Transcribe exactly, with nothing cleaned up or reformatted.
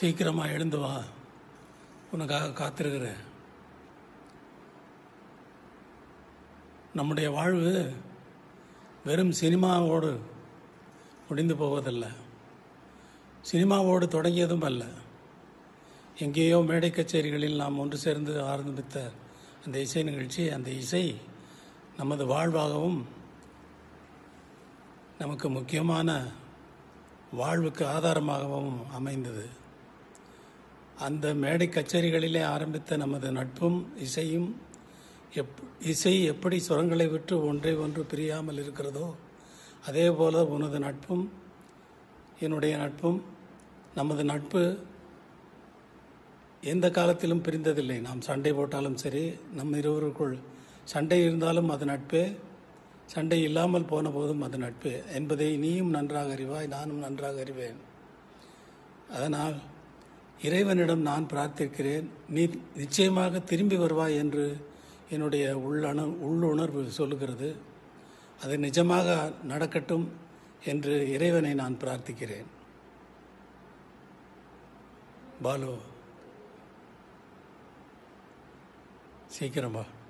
சீக்கிரமாக எழுந்து வா, உனக்காக காத்திருக்கிறேன். நம்முடைய வாழ்வு வெறும் சினிமாவோடு முடிந்து போவதில்லை, சினிமாவோடு தொடங்கியதும் அல்ல. எங்கேயோ மேடை கச்சேரிகளில் நாம் ஒன்று சேர்ந்து ஆரம்பித்த அந்த இசை நிகழ்ச்சி, அந்த இசை நமது வாழ்வாகவும் நமக்கு முக்கியமான வாழ்வுக்கு ஆதாரமாகவும் அமைந்தது. அந்த மேடை கச்சேரிகளிலே ஆரம்பித்த நமது நட்பும் இசையும் எப் இசை எப்படி சுரங்களை விட்டு ஒன்றை ஒன்று பிரியாமல் இருக்கிறதோ, அதே போல உனது நட்பும் என்னுடைய நட்பும், நமது நட்பு எந்த காலத்திலும் பிரிந்ததில்லை. நாம் சண்டை போட்டாலும் சரி, நம் இருவருக்குள் சண்டை இருந்தாலும் அது நட்பே, சண்டை இல்லாமல் போன போதும் அது நட்பே என்பதை நீயும் நன்றாக அறிவாய், நானும் நன்றாக அறிவேன். அதனால் இறைவனிடம் நான் பிரார்த்திக்கிறேன், நீ நிச்சயமாக திரும்பி வருவாய் என்று என்னுடைய உள்ளணு உள்ளுணர்வு சொல்லுகிறது. அது நிஜமாக நடக்கட்டும் என்று இறைவனை நான் பிரார்த்திக்கிறேன். பாலு, சீக்கிரம் வா.